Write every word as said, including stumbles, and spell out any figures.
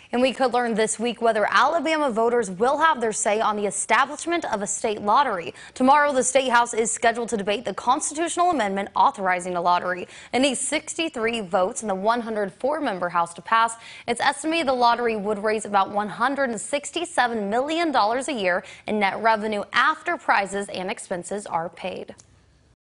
And we could learn this week whether Alabama voters will have their say on the establishment of a state lottery. Tomorrow, the State House is scheduled to debate the constitutional amendment authorizing a lottery. It needs sixty-three votes in the one hundred four member House to pass. It's estimated the lottery would raise about one hundred sixty-seven million dollars a year in net revenue after prizes and expenses are paid.